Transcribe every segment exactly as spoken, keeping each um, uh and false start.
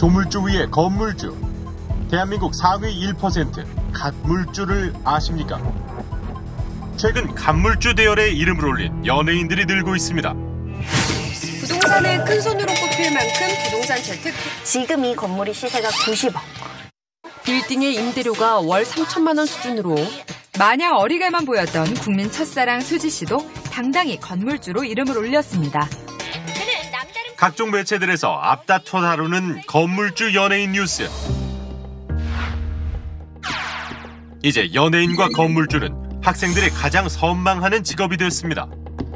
조물주 위에 건물주. 대한민국 상위 일 퍼센트 갓물주를 아십니까? 최근 갓물주 대열에 이름을 올린 연예인들이 늘고 있습니다. 부동산의 큰손으로 꼽힐 만큼 부동산 재테크. 지금 이 건물이 시세가 구십억. 빌딩의 임대료가 월 삼천만 원 수준으로. 마냥 어리게만 보였던 국민 첫사랑 수지 씨도 당당히 건물주로 이름을 올렸습니다. 각종 매체들에서 앞다퉈 다루는 건물주 연예인 뉴스. 이제 연예인과 건물주는 학생들이 가장 선망하는 직업이 됐습니다.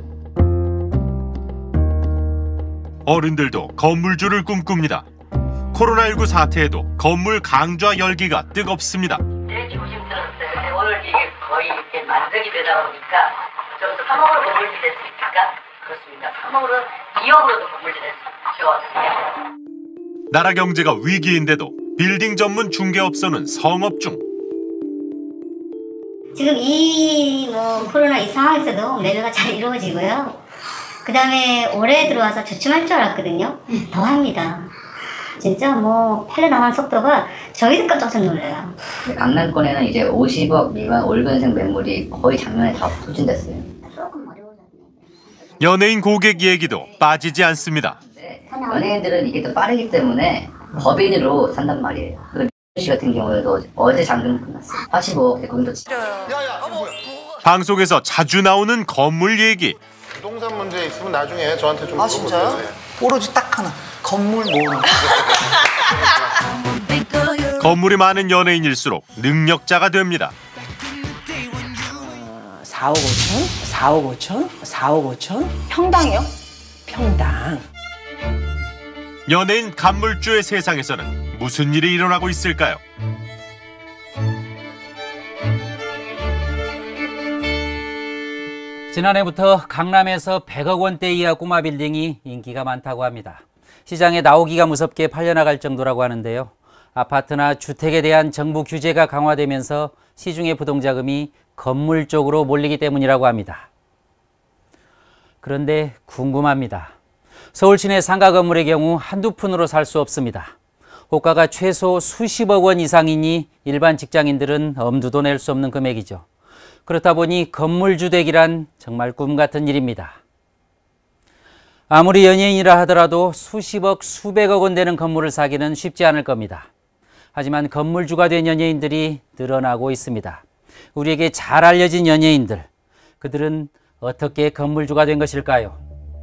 어른들도 건물주를 꿈꿉니다. 코로나십구 사태에도 건물 강좌 열기가 뜨겁습니다. 네, 조심스러웠어요. 오늘 이게 거의 이렇게 만석이 되다 보니까 좀 삼억으로 건물주 될 수 있을까? 그렇습니다. 삼억으로, 이억으로도 건물주 될 수 있거든요. 나라 경제가 위기인데도 빌딩 전문 중개업소는 성업 중. 지금 이 뭐 코로나 이 상황에서도 매매가 잘 이루어지고요. 그 다음에 올해 들어와서 주춤할 줄 알았거든요. 더 합니다. 진짜 뭐 팔려나가는 속도가 저희도 깜짝 놀라요. 강남권에는 이제 오십억 미만 올근생 매물이 거의 작년에 다 소진됐어요. 연예인 고객 얘기도 빠지지 않습니다. 연예인들은 이게 또 빠르기 때문에 법인으로 산단 말이에요. 그 씨 같은 경우에도 어제 잔금 끝났어요. 팔십억 대금도 치러요. 방송에서 자주 나오는 건물 얘기. 부동산 문제 있으면 나중에 저한테 좀 아, 진짜요? 오로지 딱 하나. 건물 모으는 건물이 많은 연예인일수록 능력자가 됩니다. 어, 사억 오천? 사억 오천? 사억 오천? 평당이요? 평당. 연예인 간물주의 세상에서는 무슨 일이 일어나고 있을까요? 지난해부터 강남에서 백억 원대 이하 꼬마 빌딩이 인기가 많다고 합니다. 시장에 나오기가 무섭게 팔려나갈 정도라고 하는데요. 아파트나 주택에 대한 정부 규제가 강화되면서 시중의 부동자금이 건물 쪽으로 몰리기 때문이라고 합니다. 그런데 궁금합니다. 서울 시내 상가 건물의 경우 한두 푼으로 살 수 없습니다. 호가가 최소 수십억 원 이상이니 일반 직장인들은 엄두도 낼 수 없는 금액이죠. 그렇다 보니 건물주 되기란 정말 꿈 같은 일입니다. 아무리 연예인이라 하더라도 수십억, 수백억 원 되는 건물을 사기는 쉽지 않을 겁니다. 하지만 건물주가 된 연예인들이 늘어나고 있습니다. 우리에게 잘 알려진 연예인들, 그들은 어떻게 건물주가 된 것일까요?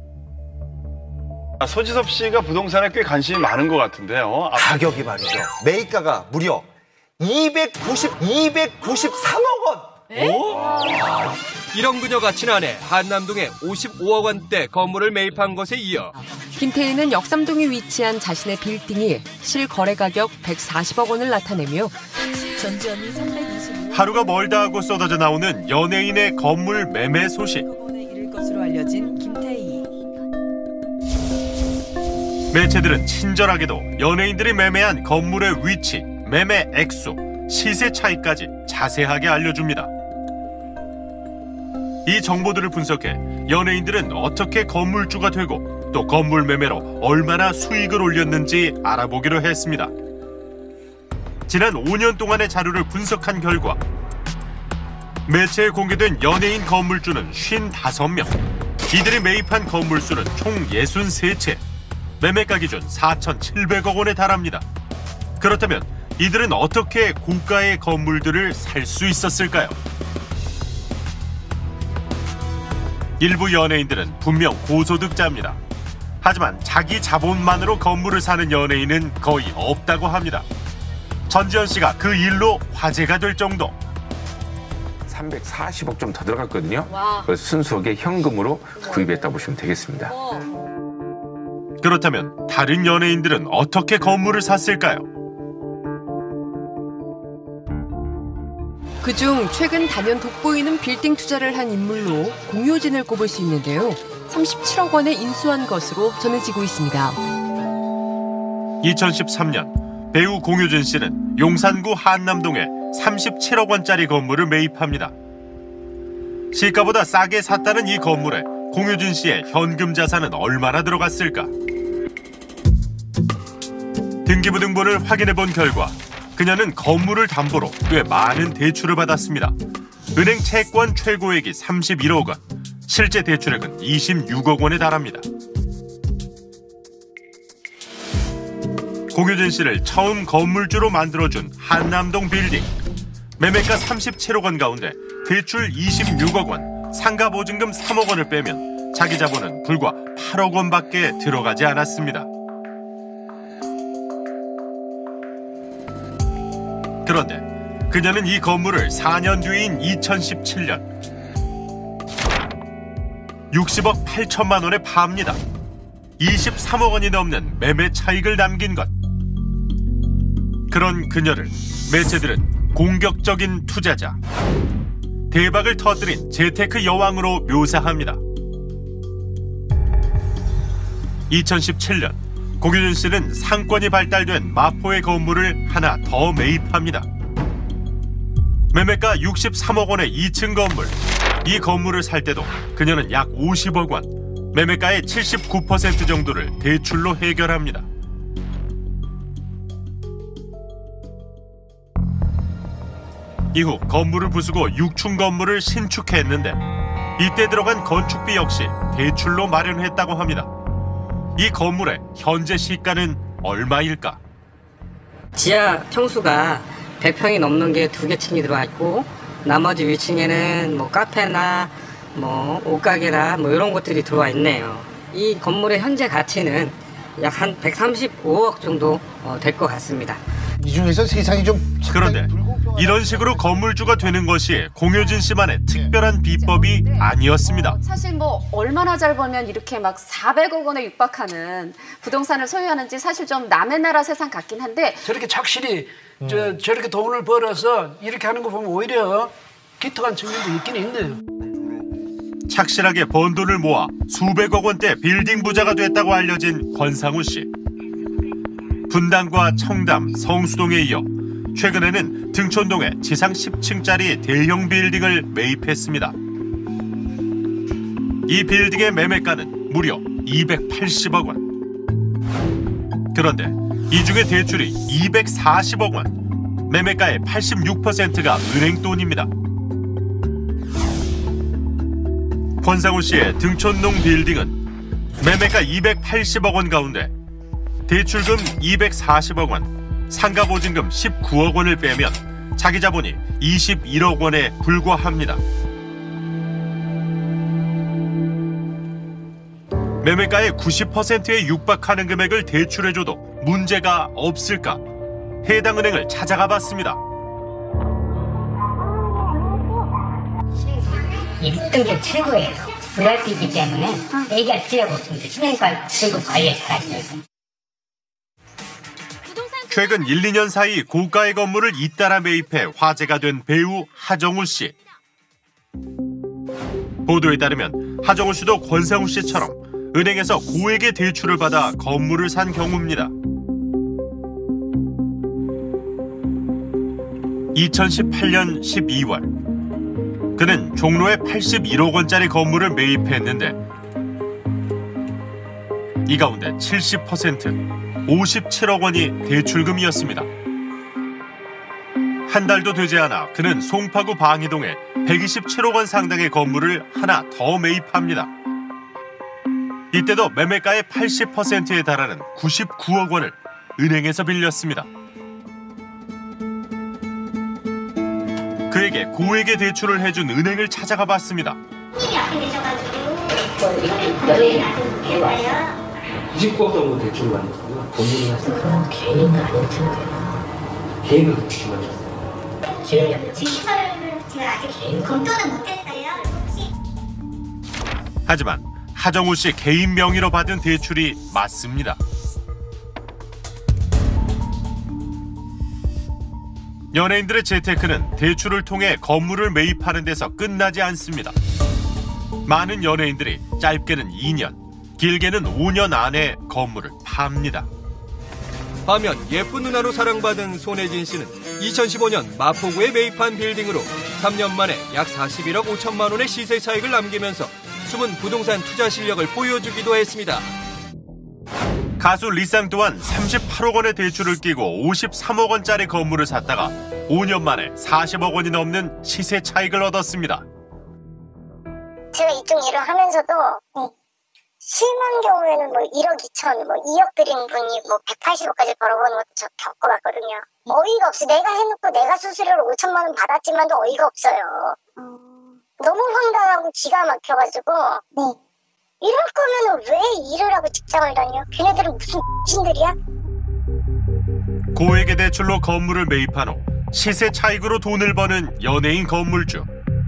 소지섭 씨가 부동산에 꽤 관심이 많은 것 같은데요. 가격이 말이죠. 매입가가 무려 이백구십, 이백구십삼억 원! 오? 이런 그녀가 지난해 한남동에 오십오억 원대 건물을 매입한 것에 이어 김태희는 역삼동에 위치한 자신의 빌딩이 실거래 가격 백사십억 원을 나타내며 전지현이 삼백이십 하루가 멀다 하고 쏟아져 나오는 연예인의 건물 매매 소식. 원에 이를 것으로 알려진 김태희. 매체들은 친절하게도 연예인들이 매매한 건물의 위치, 매매 액수, 시세 차이까지 자세하게 알려줍니다. 이 정보들을 분석해 연예인들은 어떻게 건물주가 되고 또 건물 매매로 얼마나 수익을 올렸는지 알아보기로 했습니다. 지난 오 년 동안의 자료를 분석한 결과 매체에 공개된 연예인 건물주는 오십오 명, 이들이 매입한 건물 수는 총 육십삼 채, 매매가 기준 사천칠백억 원에 달합니다. 그렇다면 이들은 어떻게 고가의 건물들을 살 수 있었을까요? 일부 연예인들은 분명 고소득자입니다. 하지만 자기 자본만으로 건물을 사는 연예인은 거의 없다고 합니다. 전지현 씨가 그 일로 화제가 될 정도. 삼백사십억 좀 더 들어갔거든요. 그래서 순수하게 현금으로 구입했다고 보시면 되겠습니다. 그렇다면 다른 연예인들은 어떻게 건물을 샀을까요? 그중 최근 단연 돋보이는 빌딩 투자를 한 인물로 공효진을 꼽을 수 있는데요. 삼십칠억 원에 인수한 것으로 전해지고 있습니다. 이천십삼 년 배우 공효진 씨는 용산구 한남동에 삼십칠억 원짜리 건물을 매입합니다. 시가보다 싸게 샀다는 이 건물에 공효진 씨의 현금 자산은 얼마나 들어갔을까? 등기부등본을 확인해 본 결과 그녀는 건물을 담보로 꽤 많은 대출을 받았습니다. 은행 채권 최고액이 삼십일억 원, 실제 대출액은 이십육억 원에 달합니다. 공효진 씨를 처음 건물주로 만들어준 한남동 빌딩. 매매가 삼십칠억 원 가운데 대출 이십육억 원, 상가 보증금 삼억 원을 빼면 자기 자본은 불과 팔억 원밖에 들어가지 않았습니다. 그런데 그녀는 이 건물을 사 년 뒤인 이천십칠 년 육십억 팔천만 원에 팝니다. 이십삼억 원이 넘는 매매 차익을 남긴 것. 그런 그녀를 매체들은 공격적인 투자자, 대박을 터뜨린 재테크 여왕으로 묘사합니다. 이천십칠 년 공효진 씨는 상권이 발달된 마포의 건물을 하나 더 매입합니다. 매매가 육십삼억 원의 이 층 건물. 이 건물을 살 때도 그녀는 약 오십억 원, 매매가의 칠십구 퍼센트 정도를 대출로 해결합니다. 이후 건물을 부수고 육 층 건물을 신축했는데 이때 들어간 건축비 역시 대출로 마련했다고 합니다. 이 건물의 현재 시가는 얼마일까? 지하 평수가 백 평이 넘는 게 두 개 층이 들어가 있고 나머지 위층에는 뭐 카페나 뭐 옷가게나 뭐 이런 것들이 들어와 있네요. 이 건물의 현재 가치는 약 한 백삼십오억 정도 어, 될 것 같습니다. 이 중에서 세상이 좀 그런데 이런 식으로 건물주가 되는 것이 공효진 씨만의 특별한 비법이 아니었습니다. 사실 뭐 얼마나 잘 벌면 이렇게 막 사백억 원에 육박하는 부동산을 소유하는지 사실 좀 남의 나라 세상 같긴 한데 저렇게 착실히 음. 저, 저렇게 돈을 벌어서 이렇게 하는 거 보면 오히려 기특한 측면도 있긴 있네요. 착실하게 번 돈을 모아 수백억 원대 빌딩 부자가 됐다고 알려진 권상우 씨. 분당과 청담, 성수동에 이어 최근에는 등촌동에 지상 십 층짜리 대형 빌딩을 매입했습니다. 이 빌딩의 매매가는 무려 이백팔십억 원. 그런데 이 중에 대출이 이백사십억 원, 매매가의 팔십육 퍼센트가 은행 돈입니다. 권상우 씨의 등촌동 빌딩은 매매가 이백팔십억 원 가운데 대출금 이백사십억 원, 상가 보증금 십구억 원을 빼면 자기 자본이 이십일억 원에 불과합니다. 매매가의 구십 퍼센트에 육박하는 금액을 대출해줘도 문제가 없을까? 해당 은행을 찾아가 봤습니다. 일 등급 최고예요. 브이아이피이기 때문에 얘기할 필요가 없습니다. 신용과 등급 관리에 잘하시면서. 최근 일, 이 년 사이 고가의 건물을 잇따라 매입해 화제가 된 배우 하정우 씨. 보도에 따르면 하정우 씨도 권상우 씨처럼 은행에서 고액의 대출을 받아 건물을 산 경우입니다. 이천십팔 년 십이월 그는 종로에 팔십일억 원짜리 건물을 매입했는데 이 가운데 칠십 퍼센트, 오십칠억 원이 대출금이었습니다. 한 달도 되지 않아 그는 송파구 방이동에 백이십칠억 원 상당의 건물을 하나 더 매입합니다. 이때도 매매가의 팔십 퍼센트에 달하는 구십구억 원을 은행에서 빌렸습니다. 그에게 고액의 대출을 해준 은행을 찾아가 봤습니다. 힘이 앞에 계셔가지고 이십구억 정도 대출을 받았고요. 본인이 하신 그런 개인은 아닐 텐데. 개인을 대출 받았어요. 기억이 안 나요. 증서를 제가 아직 개인 검토는 못했어요. 혹시 하지만 하정우 씨 개인 명의로 받은 대출이 맞습니다. 연예인들의 재테크는 대출을 통해 건물을 매입하는 데서 끝나지 않습니다. 많은 연예인들이 짧게는 이 년, 길게는 오 년 안에 건물을 팝니다. 반면 예쁜 누나로 사랑받은 손혜진 씨는 이천십오 년 마포구에 매입한 빌딩으로 삼 년 만에 약 사십일억 오천만 원의 시세 차익을 남기면서 숨은 부동산 투자 실력을 보여주기도 했습니다. 가수 리쌍 또한 삼십팔억 원의 대출을 끼고 오십삼억 원짜리 건물을 샀다가 오 년 만에 사십억 원이 넘는 시세 차익을 얻었습니다. 제가 이쪽 일을 하면서도 심한 경우에는 뭐 일억 이천, 뭐 이억 드린 분이 뭐 백팔십억까지 벌어보는 것도 저 겪어봤거든요. 어이가 없어. 내가 해놓고 내가 수수료로 오천만 원 받았지만도 어이가 없어요. 너무 황당하고 기가 막혀가지고 이럴 거면 왜 일을 하고 직장을 다녀? 걔네들은 무슨 신들이야? 고액의 대출로 건물을 매입한 후 시세 차익으로 돈을 버는 연예인 건물주.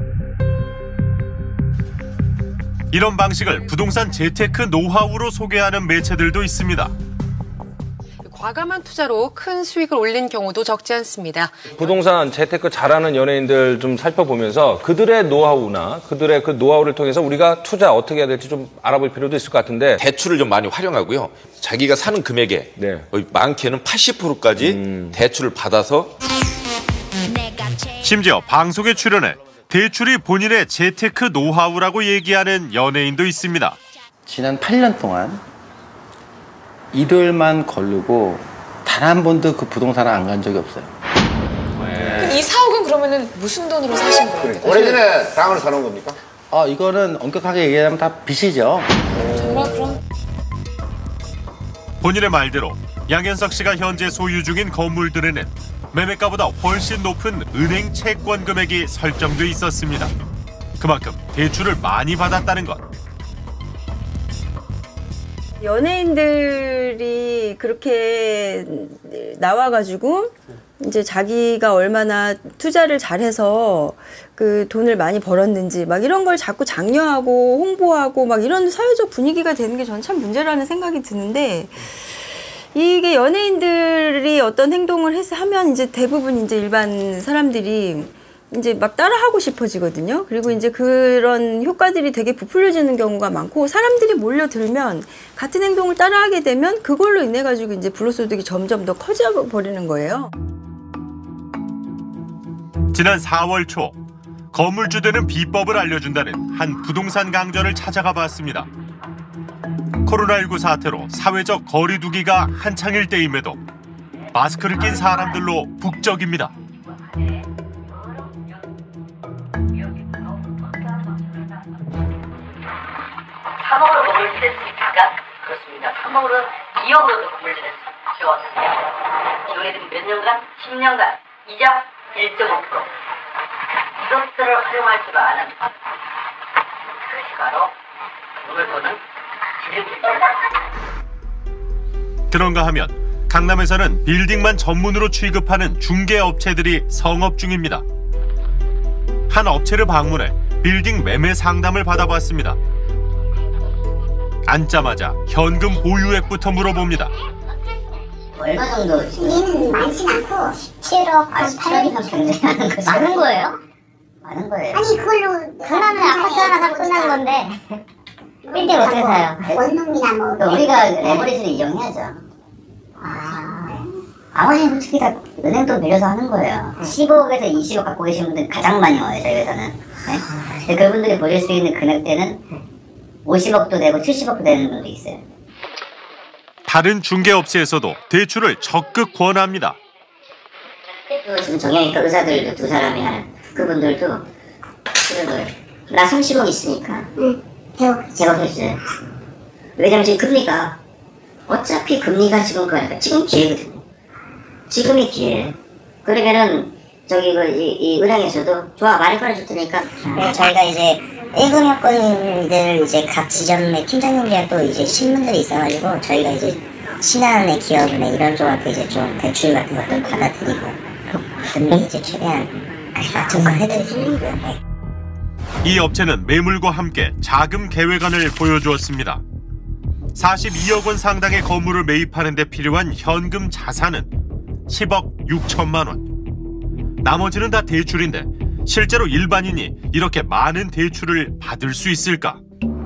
이런 방식을 부동산 재테크 노하우로 소개하는 매체들도 있습니다. 과감한 투자로 큰 수익을 올린 경우도 적지 않습니다. 부동산 재테크 잘하는 연예인들 좀 살펴보면서 그들의 노하우나 그들의 그 노하우를 통해서 우리가 투자 어떻게 해야 될지 좀 알아볼 필요도 있을 것 같은데. 대출을 좀 많이 활용하고요. 자기가 사는 금액에 네. 많게는 팔십 퍼센트까지 음. 대출을 받아서. 심지어 방송에 출연해 대출이 본인의 재테크 노하우라고 얘기하는 연예인도 있습니다. 지난 팔 년 동안 일요일만 걸르고 단 한 번도 그 부동산을 안 간 적이 없어요. 이 사억은 그러면은 무슨 돈으로 사신 거예요? 오래전에 땅을 사놓은 겁니까? 아 이거는 엄격하게 얘기하면 다 빚이죠. 정말 그럼? 본인의 말대로 양현석 씨가 현재 소유 중인 건물들에는 매매가보다 훨씬 높은 은행 채권 금액이 설정돼 있었습니다. 그만큼 대출을 많이 받았다는 것. 연예인들이 그렇게 나와가지고 이제 자기가 얼마나 투자를 잘해서 그 돈을 많이 벌었는지 막 이런 걸 자꾸 장려하고 홍보하고 막 이런 사회적 분위기가 되는 게 저는 참 문제라는 생각이 드는데, 이게 연예인들이 어떤 행동을 해서 하면 이제 대부분 이제 일반 사람들이 이제 막 따라하고 싶어지거든요. 그리고 이제 그런 효과들이 되게 부풀려지는 경우가 많고, 사람들이 몰려들면 같은 행동을 따라하게 되면 그걸로 인해 가지고 이제 불로소득이 점점 더 커져 버리는 거예요. 지난 사월 초 건물주들은 비법을 알려준다는 한 부동산 강좌를 찾아가 봤습니다. 코로나십구 사태로 사회적 거리 두기가 한창일 때임에도 마스크를 낀 사람들로 북적입니다. 삼억으로 건물 지낼 수 있을까? 그렇습니다. 삼억으로 이억으로도 건물 지낼 수 있죠. 저희들이 몇 년간? 십 년간 이자 일 점 오 퍼센트 이것들을 활용할 줄 아는 그것이 바로 오늘 보는 지름길입니다. 그런가 하면 강남에서는 빌딩만 전문으로 취급하는 중개업체들이 성업 중입니다. 한 업체를 방문해 빌딩 매매 상담을 받아봤습니다. 앉자마자 현금 보유액부터 물어봅니다. 얼마 정도? 얘는 많진 않고 칠억, 팔억이면 굉장히 많은 거죠. 많은 거예요? 많은 거예요. 아니 그걸로 강남에 아파트 하나 사고 끝나는 건데 빌딩 어떻게 사요? 원룸이나 뭐 우리가 레버리지를 이용해야죠. 아, 아버지는 솔직히 다 은행 돈 빌려서 하는 거예요. 십억에서 이십억 갖고 계신 분들 가장 많이 와요, 저희 회사는. 네? 그분들이 보실 수 있는 금액대는 오십억도 되고 칠십억도 되는 분도 있어요. 다른 중개업체에서도 대출을 적극 권합니다. 또 지금 정형외과 의사들도 두 사람이 하는 그분들도 그걸 나 삼십억 있으니까 응. 제법해주세요. 왜냐면 지금 금리가 어차피 금리가 지금 그러니까 지금 기회거든요. 지금이 기회. 그러면은 저기 그 이, 이 은행에서도 좋아 많이 걸어줄 테니까 네, 저희가 이제 예금 여건들 이제 각 지점의 팀장님이랑 또 이제 신문들이 있어가지고 저희가 이제 신한은행, 기업은행 이런 쪽한테 이제 좀 대출 같은 것들 받아들이고 금리 이제 최대한 같은 거 해드리고요. 이 업체는 매물과 함께 자금 계획안을 보여주었습니다. 사십이억 원 상당의 건물을 매입하는 데 필요한 현금 자산은 십억 육천만 원. 나머지는 다 대출인데 실제로 일반인이 이렇게 많은 대출을 받을 수 있을까?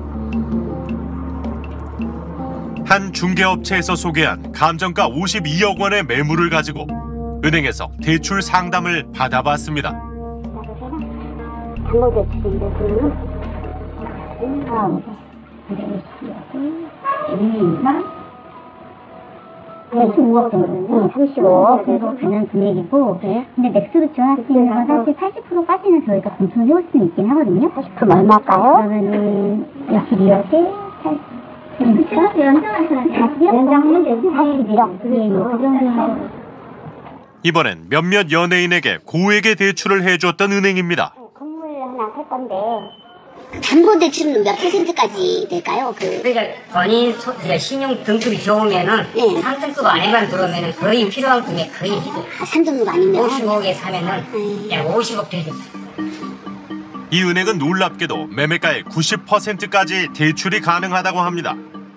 한 중개업체에서 소개한 감정가 오십이억 원의 매물을 가지고 은행에서 대출 상담을 받아봤습니다. 주택대출인데 그러면 삼십오억 정도. 삼십오억. 그래서 가는 금액이고. 네. 근데 맥스로 지원할 수 있는 건 사실 팔십 퍼센트까지는 저희가 검토를 해볼 수는 있긴 하거든요. 팔십 퍼센트 얼마일까요? 그러면은 육십이억에 그렇죠? 연장하면 되지. 사십일억. 예, 뭐 그 정도. 이번엔 몇몇 연예인에게 고액의 대출을 해줬던 은행입니다. 건물 하나 살 건데 담보 대출은 몇 퍼센트까지 될까요? 그 그러니까 본인 소, 그러니까 신용 등급이 좋으면은 네. 삼 등급 안에만 들어오면은 거의 필요한 금액 거의 아, 삼 등급 아니면 오십억에 사면은 네. 약 오십억 되죠. 이 은행은 놀랍게도 매매가의 구십 퍼센트까지 대출이 가능하다고 합니다.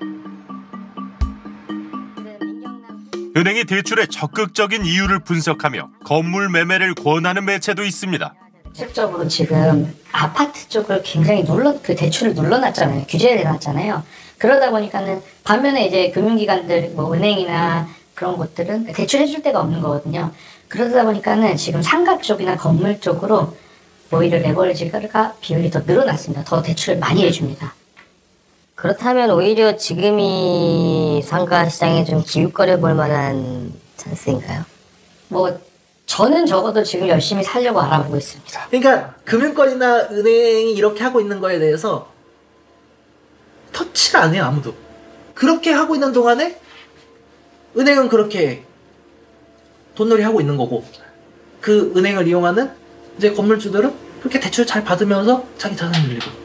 은행이 대출의 적극적인 이유를 분석하며 건물 매매를 권하는 매체도 있습니다. 실적으로 지금 아파트 쪽을 굉장히 눌러 그 대출을 눌러놨잖아요. 규제를 해놨잖아요. 그러다 보니까는 반면에 이제 금융기관들 뭐 은행이나 그런 곳들은 대출해줄 데가 없는 거거든요. 그러다 보니까는 지금 상가 쪽이나 건물 쪽으로 오히려 레버리지가 비율이 더 늘어났습니다. 더 대출을 많이 해줍니다. 그렇다면 오히려 지금이 상가 시장에 좀 기웃거려 볼 만한 찬스인가요? 뭐 저는 적어도 지금 열심히 살려고 알아보고 있습니다. 그러니까 금융권이나 은행이 이렇게 하고 있는 거에 대해서 터치를 안 해요, 아무도. 그렇게 하고 있는 동안에 은행은 그렇게 돈놀이 하고 있는 거고, 그 은행을 이용하는 이제 건물주들은 그렇게 대출 잘 받으면서 자기 자산을 늘리고.